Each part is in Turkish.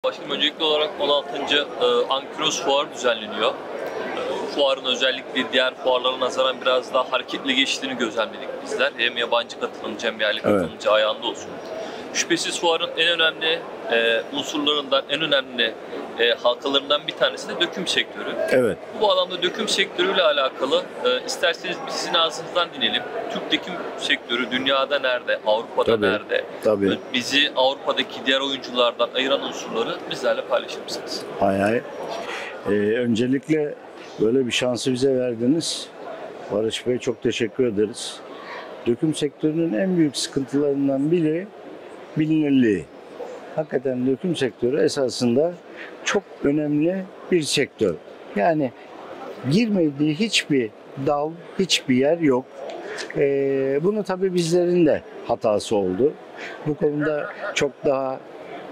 Başkanım, öncelikli olarak 16. Ankylos Fuarı düzenleniyor. Fuarın özellikle diğer fuarlara nazaran biraz daha hareketli geçtiğini gözlemledik bizler. Hem yabancı katılımcı hem yerli katılımcı ayağında olsun. Şüphesiz fuarın en önemli unsurlarından, en önemli halkalarından bir tanesi de döküm sektörü. Evet. Bu alanda döküm sektörüyle alakalı isterseniz sizin ağzınızdan dinleyelim. Türk döküm sektörü dünyada nerede, Avrupa'da nerede? Tabii. Bizi Avrupa'daki diğer oyunculardan ayıran unsurları bizlerle paylaşır mısınız? Hay hay. Öncelikle böyle bir şansı bize verdiniz. Barış Bey, çok teşekkür ederiz. Döküm sektörünün en büyük sıkıntılarından biri bilinirliği. Hakikaten döküm sektörü esasında çok önemli bir sektör. Yani girmediği hiçbir dal, hiçbir yer yok. Bunu tabii bizlerin de hatası oldu. Bu konuda çok daha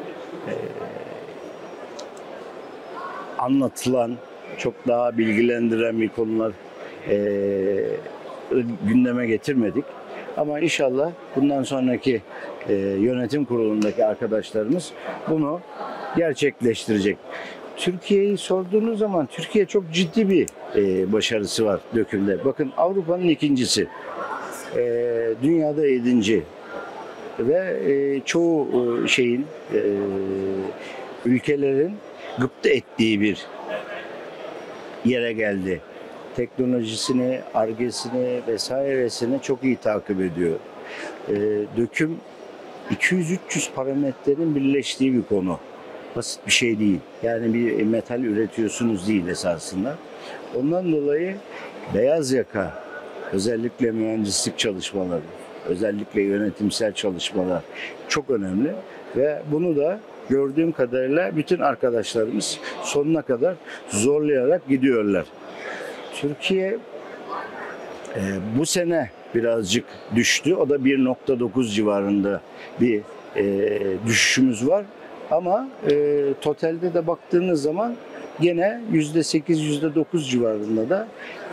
anlatılan, çok daha bilgilendiren bir konular gündeme getirmedik. Ama inşallah bundan sonraki yönetim kurulundaki arkadaşlarımız bunu gerçekleştirecek. Türkiye'yi sorduğunuz zaman Türkiye çok ciddi bir başarısı var dökümde. Bakın, Avrupa'nın ikincisi, dünyada 7. ve çoğu ülkelerin gıpta ettiği bir yere geldi. Teknolojisini, Ar-Ge'sini vesairesini çok iyi takip ediyor. Döküm 200-300 parametrenin birleştiği bir konu. Basit bir şey değil. Yani bir metal üretiyorsunuz değil esasında. Ondan dolayı beyaz yaka, özellikle mühendislik çalışmaları, özellikle yönetimsel çalışmalar çok önemli ve bunu da gördüğüm kadarıyla bütün arkadaşlarımız sonuna kadar zorlayarak gidiyorlar. Türkiye bu sene birazcık düştü. O da 1.9 civarında bir düşüşümüz var. Ama totalde de baktığınız zaman gene %8, %9 civarında da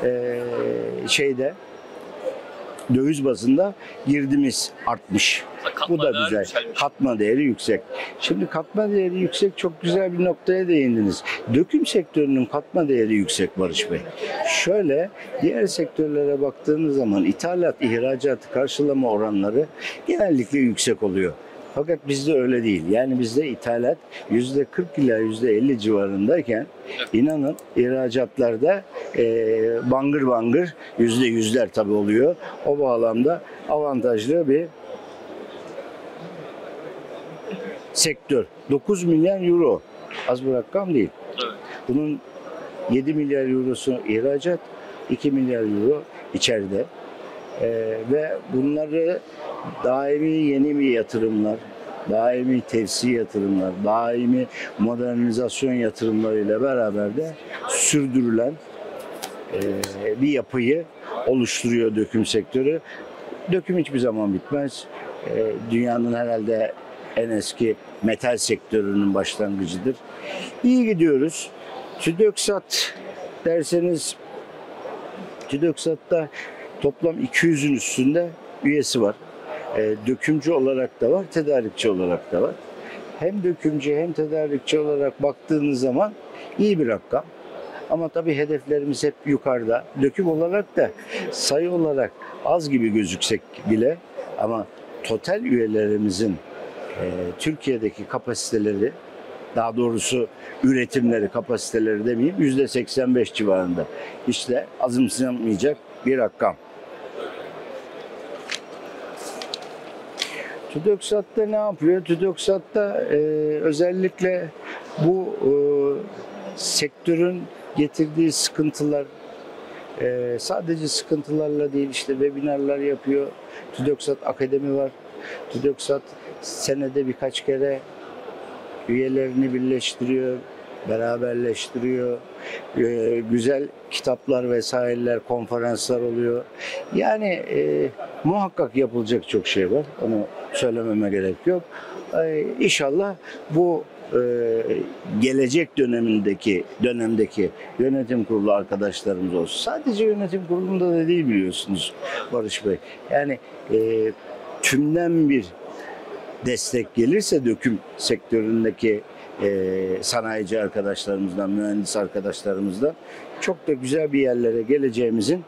döviz bazında girdimiz artmış. Bu da güzel. Katma değeri yüksek. Şimdi katma değeri yüksek, çok güzel bir noktaya değindiniz. Döküm sektörünün katma değeri yüksek Barış Bey. Şöyle, diğer sektörlere baktığınız zaman ithalat, ihracatı karşılama oranları genellikle yüksek oluyor. Fakat bizde öyle değil. Yani bizde ithalat %40 ila %50 civarındayken inanın ihracatlarda bangır bangır %100'ler tabii oluyor. O bağlamda avantajlı bir sektör. 9 milyar euro. Az bir rakam değil. Bunun 7 milyar eurosu ihracat, 2 milyar euro içeride. Ve bunları daimi yeni bir yatırımlar, daimi tevsi yatırımlar, daimi modernizasyon yatırımlarıyla beraber de sürdürülen bir yapıyı oluşturuyor döküm sektörü. Döküm hiçbir zaman bitmez. Dünyanın herhalde en eski metal sektörünün başlangıcıdır. İyi gidiyoruz. TÜDÖKSAT derseniz, TÜDÖKSAT'ta toplam 200'ün üstünde üyesi var. Dökümcü olarak da var, tedarikçi olarak da var. Hem dökümcü hem tedarikçi olarak baktığınız zaman iyi bir rakam. Ama tabii hedeflerimiz hep yukarıda. Döküm olarak da sayı olarak az gibi gözüksek bile ama total üyelerimizin Türkiye'deki kapasiteleri, daha doğrusu üretimleri, kapasiteleri demeyeyim, %85 civarında. İşte azımsanmayacak bir rakam. TÜDÖKSAT'ta ne yapıyor? TÜDÖKSAT'ta özellikle bu sektörün getirdiği sıkıntılar, sadece sıkıntılarla değil, işte webinarlar yapıyor. TÜDÖKSAT Akademi var. TÜDÖKSAT senede birkaç kere üyelerini birleştiriyor, beraberleştiriyor. Güzel kitaplar vesaireler, konferanslar oluyor. Yani muhakkak yapılacak çok şey var. Onu söylememe gerek yok. İnşallah bu gelecek dönemdeki yönetim kurulu arkadaşlarımız olsun. Sadece yönetim kurulunda da değil, biliyorsunuz Barış Bey. Yani tümden bir destek gelirse döküm sektöründeki sanayici arkadaşlarımızdan, mühendis arkadaşlarımızdan çok da güzel bir yerlere geleceğimizin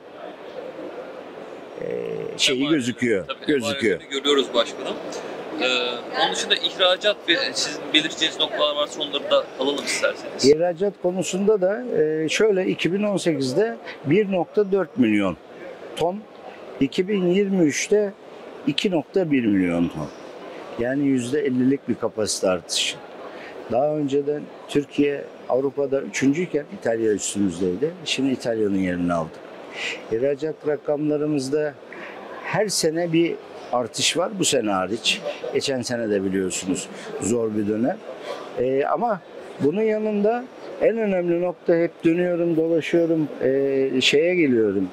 şeyi gözüküyor. Gözüküyor. Görüyoruz başkanım. Onun dışında ihracat ve sizin belirteceğiniz noktalar varsa onları da alalım isterseniz. İhracat konusunda da şöyle 2018'de 1,4 milyon ton, 2023'te 2,1 milyon ton. Yani %50'lik bir kapasite artışı. Daha önceden Türkiye Avrupa'da 3. iken İtalya üstümüzdeydi. Şimdi İtalya'nın yerini aldık. İhracat rakamlarımızda her sene bir artış var. Bu sene hariç. Geçen sene de biliyorsunuz zor bir dönem. Ama bunun yanında en önemli nokta, hep dönüyorum, dolaşıyorum, şeye geliyorum.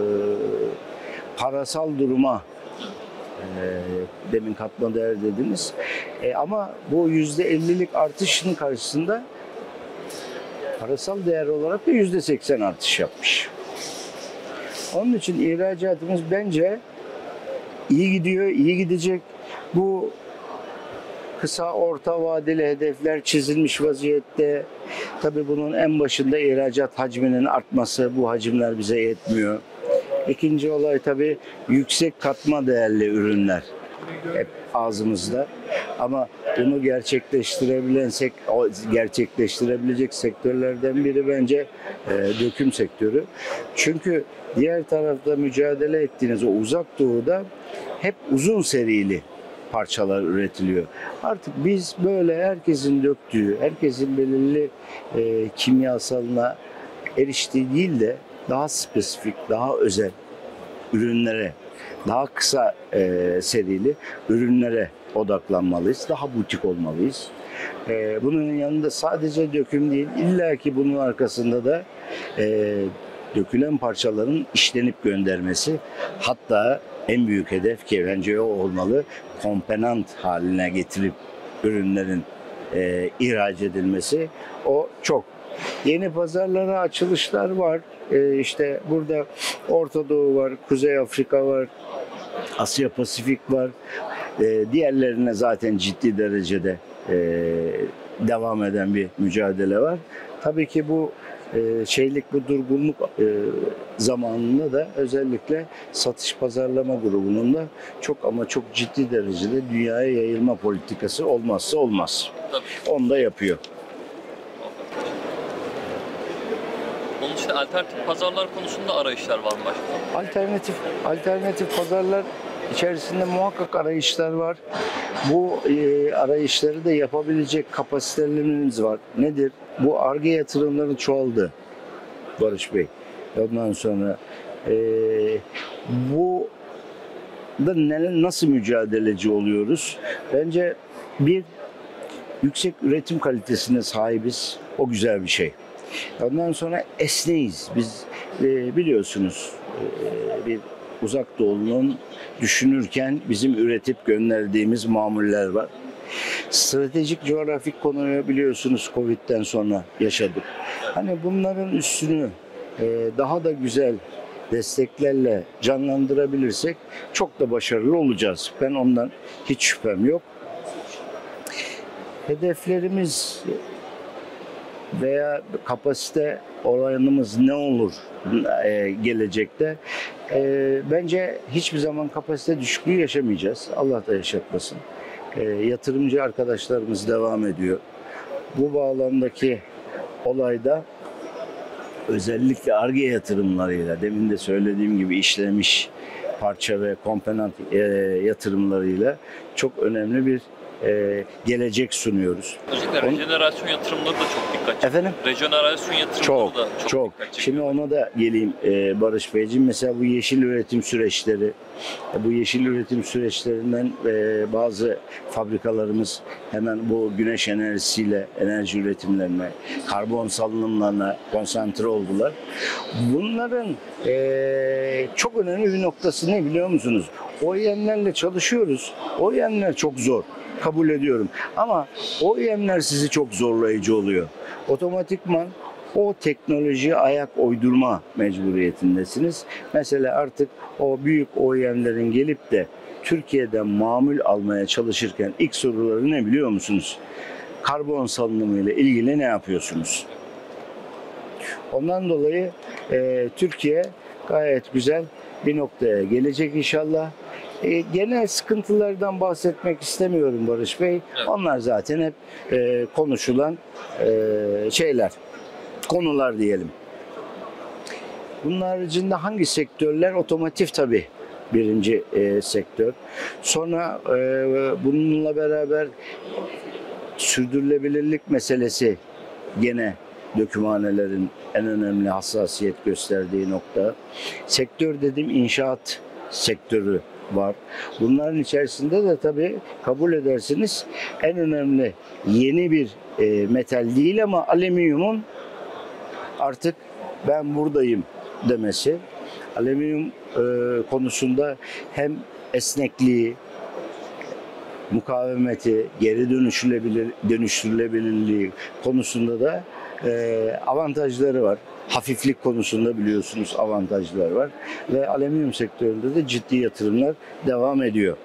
Parasal duruma. Demin katma değer dediniz. Ama bu %50'lik artışın karşısında parasal değer olarak da %80 artış yapmış. Onun için ihracatımız bence iyi gidiyor, iyi gidecek. Bu kısa, orta vadeli hedefler çizilmiş vaziyette. Tabii bunun en başında ihracat hacminin artması. Bu hacimler bize yetmiyor. İkinci olay tabii yüksek katma değerli ürünler. Hep ağzımızda. Ama bunu gerçekleştirebilecek sektörlerden biri bence döküm sektörü. Çünkü diğer tarafta mücadele ettiğiniz o uzak doğuda hep uzun serili parçalar üretiliyor. Artık biz böyle herkesin döktüğü, herkesin belirli kimyasalına eriştiği değil de daha spesifik, daha özel ürünlere, daha kısa serili ürünlere odaklanmalıyız. Daha butik olmalıyız. Bunun yanında sadece döküm değil, illaki bunun arkasında da dökülen parçaların işlenip göndermesi. Hatta en büyük hedef ki bence o olmalı, komponent haline getirip ürünlerin ihraç edilmesi. O çok. Yeni pazarlara açılışlar var. İşte burada Orta Doğu var, Kuzey Afrika var, Asya Pasifik var. Diğerlerine zaten ciddi derecede devam eden bir mücadele var. Tabii ki bu bu durgunluk zamanında da özellikle satış pazarlama grubunun da çok ama çok ciddi derecede dünyaya yayılma politikası olmazsa olmaz. Tabii. Onu da yapıyor. Onun için alternatif pazarlar konusunda arayışlar var mı başkanım? Alternatif pazarlar içerisinde muhakkak arayışlar var. Bu arayışları da yapabilecek kapasitelerimiz var. Nedir? Bu Ar-Ge yatırımları çoğaldı Barış Bey. Ondan sonra bu da nasıl mücadeleci oluyoruz? Bence bir, yüksek üretim kalitesine sahibiz. O güzel bir şey. Ondan sonra esneyiz. Biz biliyorsunuz bir uzak doğunun düşünürken bizim üretip gönderdiğimiz mamuller var. Stratejik coğrafik konuyu biliyorsunuz Covid'den sonra yaşadık. Hani bunların üstünü daha da güzel desteklerle canlandırabilirsek çok da başarılı olacağız. Ben ondan hiç şüphem yok. Hedeflerimiz veya kapasite oranımız ne olur gelecekte? Bence hiçbir zaman kapasite düşüklüğü yaşamayacağız. Allah da yaşatmasın. Yatırımcı arkadaşlarımız devam ediyor. Bu bağlamdaki olayda özellikle Ar-Ge yatırımlarıyla, demin de söylediğim gibi işlemiş parça ve komponent yatırımlarıyla çok önemli bir gelecek sunuyoruz. Özellikle rejenerasyon yatırımları da çok dikkat çekiyor. Efendim? Rejenerasyon yatırımları da çok dikkat çekiyor. Şimdi ona da geleyim Barış Beyciğim. Mesela bu yeşil üretim süreçleri, bu yeşil üretim süreçlerinden bazı fabrikalarımız hemen bu güneş enerjisiyle enerji üretimlerine, karbon salınımlarına konsantre oldular. Bunların çok önemli bir noktası ne biliyor musunuz? OEM'lerle çalışıyoruz. OEM'ler çok zor. Kabul ediyorum. Ama OEM'ler sizi çok zorlayıcı oluyor. Otomatikman o teknolojiye ayak uydurma mecburiyetindesiniz. Mesela artık o büyük OEM'lerin gelip de Türkiye'den mamul almaya çalışırken ilk soruları ne biliyor musunuz? karbon salınımı ile ilgili ne yapıyorsunuz? Ondan dolayı Türkiye gayet güzel bir noktaya gelecek inşallah. Genel sıkıntılardan bahsetmek istemiyorum Barış Bey. Evet. Onlar zaten hep konuşulan konular diyelim. Bunun haricinde hangi sektörler? Otomotiv tabii birinci sektör. Sonra bununla beraber sürdürülebilirlik meselesi gene dökümhanelerin en önemli hassasiyet gösterdiği nokta. Sektör dedim, inşaat sektörü var. Bunların içerisinde de tabii kabul edersiniz en önemli yeni bir metal değil ama alüminyumun artık ben buradayım demesi. Alüminyum konusunda hem esnekliği, mukavemeti, geri dönüştürülebilirliği konusunda da avantajları var. Hafiflik konusunda biliyorsunuz avantajları var. Ve alüminyum sektöründe de ciddi yatırımlar devam ediyor.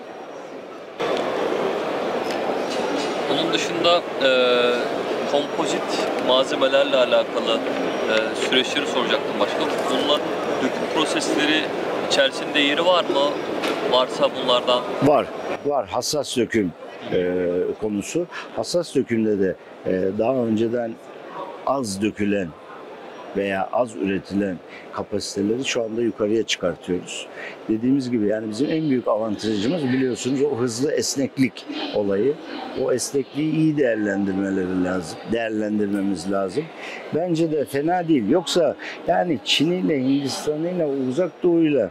Onun dışında kompozit malzemelerle alakalı süreçleri soracaktım başka. Bunların döküm prosesleri içerisinde yeri var mı? Varsa bunlardan... Var. Hassas döküm konusu. Hassas dökümde de daha önceden az dökülen veya az üretilen kapasiteleri şu anda yukarıya çıkartıyoruz. Dediğimiz gibi yani bizim en büyük avantajımız biliyorsunuz o hızlı esneklik olayı. O esnekliği iyi değerlendirmemiz lazım. Bence de fena değil. Yoksa yani Çin'iyle, Hindistan'ıyla, Uzak Doğu'yla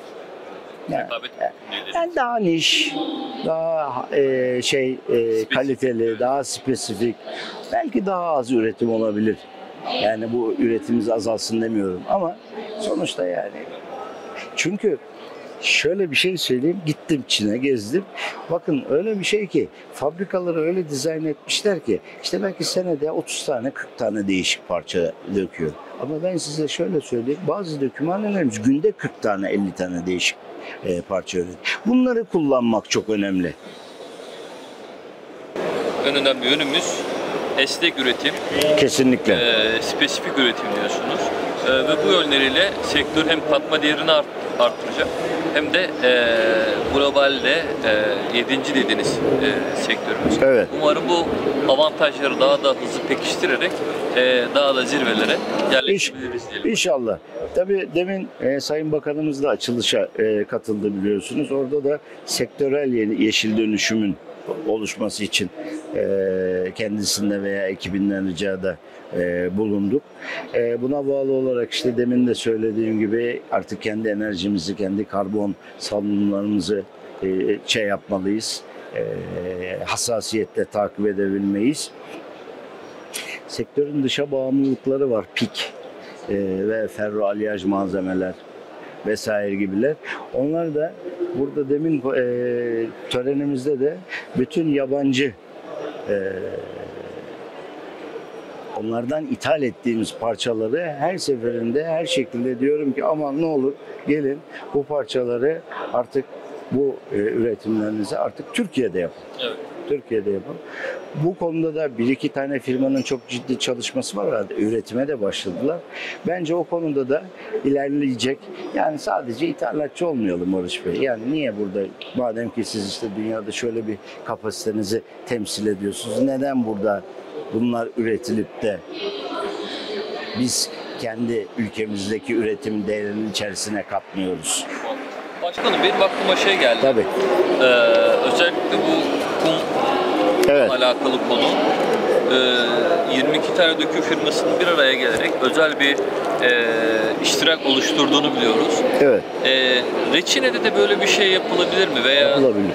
yani daha niş, daha kaliteli, daha spesifik, belki daha az üretim olabilir. Yani bu üretimimiz azalsın demiyorum ama sonuçta yani. Çünkü şöyle bir şey söyleyeyim, gittim Çin'e, gezdim. Bakın öyle bir şey ki fabrikaları öyle dizayn etmişler ki işte belki senede 30 tane 40 tane değişik parça döküyor. Ama ben size şöyle söyleyeyim, bazı dökümhanelerimiz günde 40 tane 50 tane değişik parça üretiyor. Bunları kullanmak çok önemli. En önemli yönümüz esnek üretim. Kesinlikle. Spesifik üretim diyorsunuz. Ve bu yönleriyle sektör hem katma değerini arttıracak hem de globalde 7. dediğiniz sektörümüz. Evet. Umarım bu avantajları daha da hızlı pekiştirerek daha da zirvelere yerleşebiliriz diyelim. İnşallah. Tabii demin Sayın Bakanımız da açılışa katıldı biliyorsunuz. Orada da sektörel yeşil dönüşümün oluşması için kendisinde veya ekibinden ricada bulunduk. Buna bağlı olarak işte demin de söylediğim gibi artık kendi enerjimizi, kendi karbon salınımlarımızı yapmalıyız. Hassasiyetle takip edebilmeyiz. Sektörün dışa bağımlılıkları var. Pik ve ferro alyaj malzemeler vesaire gibiler. Onlar da burada demin törenimizde de bütün yabancı onlardan ithal ettiğimiz parçaları her seferinde her şekilde diyorum ki aman ne olur gelin bu parçaları artık bu üretimlerinizi artık Türkiye'de yapın. Evet. Türkiye'de yapın. Bu konuda da bir iki tane firmanın çok ciddi çalışması var. Üretime de başladılar. Bence o konuda da ilerleyecek. Yani sadece ithalatçı olmayalım Barış Bey. Yani niye burada madem ki siz işte dünyada şöyle bir kapasitenizi temsil ediyorsunuz. Neden burada bunlar üretilip de biz kendi ülkemizdeki üretim değerinin içerisine katmıyoruz? Başkanım benim aklıma şey geldi. Tabii. Özellikle bu kum alakalı konu. 22 tane döküm firmasının bir araya gelerek özel bir iştirak oluşturduğunu biliyoruz. Evet. Reçine'de de böyle bir şey yapılabilir mi? Veya yapılabilir.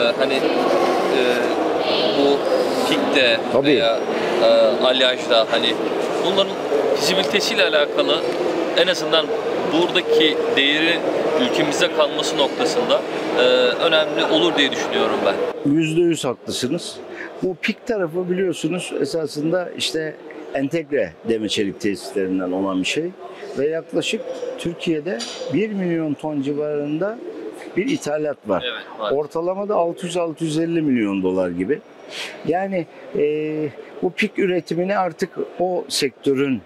Bu PİK'te veya Alyaj'da hani bunların fizibilitesiyle alakalı en azından buradaki değeri ülkemizde kalması noktasında önemli olur diye düşünüyorum ben. %100 haklısınız. Bu PİK tarafı biliyorsunuz esasında işte entegre demir çelik tesislerinden olan bir şey ve yaklaşık Türkiye'de 1 milyon ton civarında bir ithalat var. Evet, maalesef. Ortalamada 600-650 milyon dolar gibi. Yani bu pik üretimini artık o sektörün,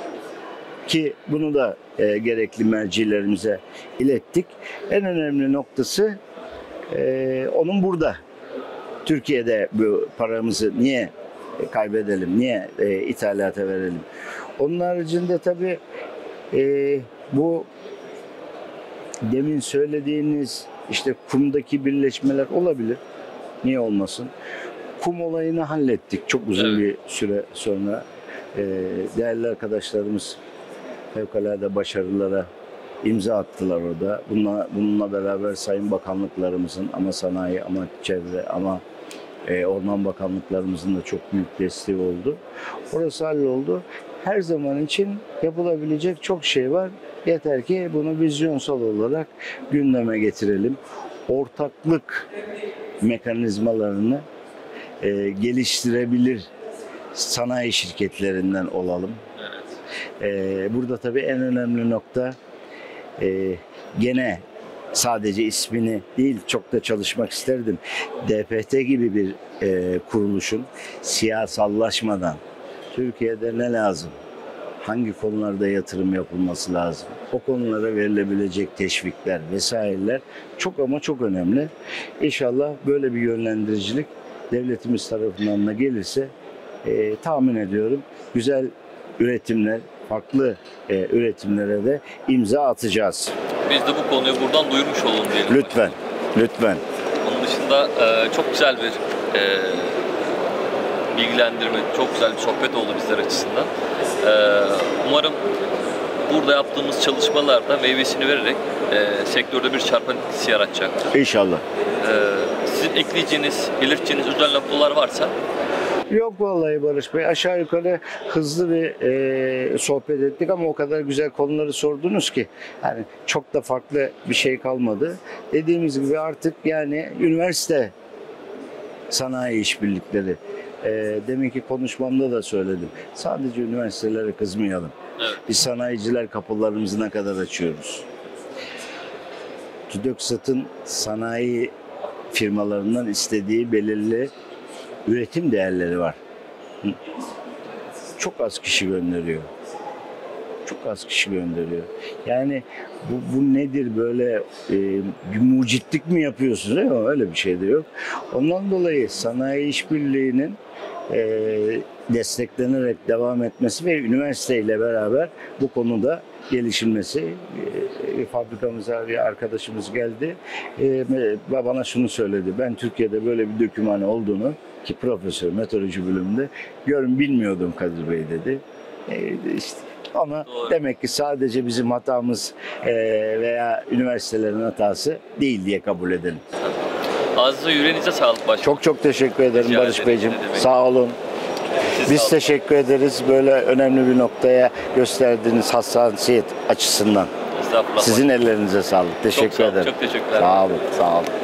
ki bunu da gerekli mercilerimize ilettik. En önemli noktası onun burada. Türkiye'de bu paramızı niye kaybedelim, niye ithalata verelim? Onun haricinde tabii bu demin söylediğiniz işte kumdaki birleşmeler olabilir. Niye olmasın? Kum olayını hallettik çok uzun bir süre sonra. Değerli arkadaşlarımız fevkalade başarılara imza attılar orada. Bununla beraber Sayın Bakanlıklarımızın ama sanayi, ama çevre, ama Orman Bakanlıklarımızın da çok büyük desteği oldu. Orası halloldu. Her zaman için yapılabilecek çok şey var. Yeter ki bunu vizyonsal olarak gündeme getirelim. Ortaklık mekanizmalarını geliştirebilir sanayi şirketlerinden olalım. Burada tabii en önemli nokta gene sadece ismini değil, çok da çalışmak isterdim. DPT gibi bir kuruluşun siyasallaşmadan Türkiye'de ne lazım? Hangi konularda yatırım yapılması lazım? O konulara verilebilecek teşvikler vesaireler çok ama çok önemli. İnşallah böyle bir yönlendiricilik devletimiz tarafından da gelirse tahmin ediyorum güzel üretimler, farklı üretimlere de imza atacağız. Biz de bu konuyu buradan duyurmuş olalım diyelim. Lütfen, lütfen. Onun dışında çok güzel bir bilgilendirme, çok güzel bir sohbet oldu bizler açısından. Umarım burada yaptığımız çalışmalar da meyvesini vererek sektörde bir çarpan etkisi yaratacaktır. İnşallah. Sizin ekleyeceğiniz, belirteceğiniz özel noktalar varsa? Yok vallahi Barış Bey, aşağı yukarı hızlı bir sohbet ettik ama o kadar güzel konuları sordunuz ki yani çok da farklı bir şey kalmadı. Dediğimiz gibi artık yani üniversite sanayi işbirlikleri, deminki konuşmamda da söyledim. Sadece üniversitelere kızmayalım. Evet. Biz sanayiciler kapılarımızı ne kadar açıyoruz? TÜDÖKSAT'ın sanayi firmalarından istediği belirli üretim değerleri var. Çok az kişi gönderiyor. Çok az kişi gönderiyor. Yani bu nedir böyle bir mucitlik mi yapıyorsunuz? Öyle bir şey de yok. Ondan dolayı sanayi işbirliğinin desteklenerek devam etmesi ve üniversiteyle beraber bu konuda gelişilmesi. Fabrikamıza bir arkadaşımız geldi. Bana şunu söyledi. Ben Türkiye'de böyle bir dökümhane olduğunu, ki profesör meteoroloji bölümünde bilmiyordum Kadir Bey dedi. İşte ama doğru. Demek ki sadece bizim hatamız veya üniversitelerin hatası değil diye kabul edelim. Ağzınıza yüreğinize sağlık başkanım. Çok çok teşekkür ederim rica Barış Beyciğim. Sağ olun. Biz teşekkür ederiz böyle önemli bir noktaya gösterdiğiniz hassasiyet açısından. Sizin ellerinize sağlık. Teşekkür ederim. Çok teşekkürler. Sağ olun. Sağ olun.